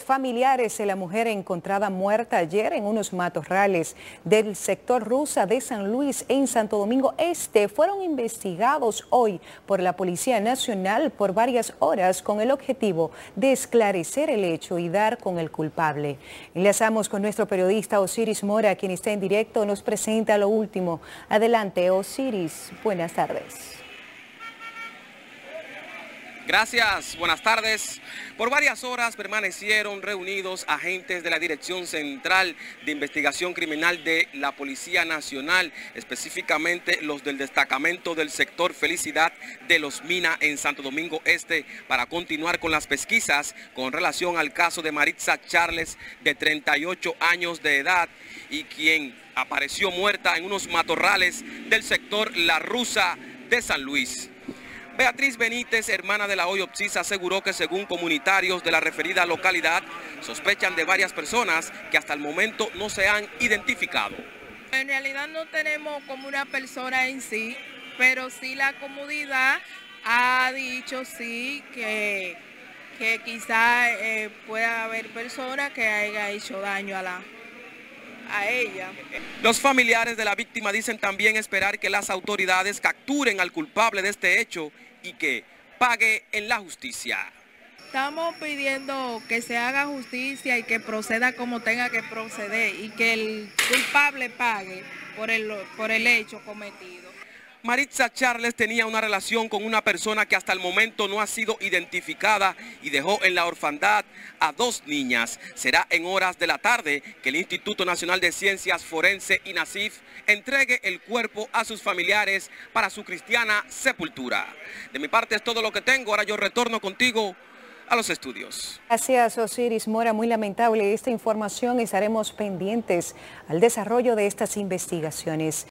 Familiares de la mujer encontrada muerta ayer en unos matorrales del sector Rusa de San Luis en Santo Domingo Este fueron investigados hoy por la Policía Nacional por varias horas con el objetivo de esclarecer el hecho y dar con el culpable. Enlazamos con nuestro periodista Osiris Mora, quien está en directo, nos presenta lo último. Adelante, Osiris. Buenas tardes. Gracias, buenas tardes. Por varias horas permanecieron reunidos agentes de la Dirección Central de Investigación Criminal de la Policía Nacional, específicamente los del destacamento del sector Felicidad de Los Minas en Santo Domingo Este, para continuar con las pesquisas con relación al caso de Maritza Charles, de 38 años de edad, y quien apareció muerta en unos matorrales del sector La Rusa de San Luis. Beatriz Benítez, hermana de la autopsia, aseguró que según comunitarios de la referida localidad, sospechan de varias personas que hasta el momento no se han identificado. En realidad no tenemos como una persona en sí, pero sí la comunidad ha dicho sí que quizá pueda haber personas que haya hecho daño a ella. Los familiares de la víctima dicen también esperar que las autoridades capturen al culpable de este hecho y que pague en la justicia. Estamos pidiendo que se haga justicia y que proceda como tenga que proceder y que el culpable pague por el hecho cometido. Maritza Charles tenía una relación con una persona que hasta el momento no ha sido identificada y dejó en la orfandad a 2 niñas. Será en horas de la tarde que el Instituto Nacional de Ciencias Forense, INACIF, entregue el cuerpo a sus familiares para su cristiana sepultura. De mi parte es todo lo que tengo. Ahora yo retorno contigo a los estudios. Gracias, Osiris Mora. Muy lamentable esta información. Estaremos pendientes al desarrollo de estas investigaciones.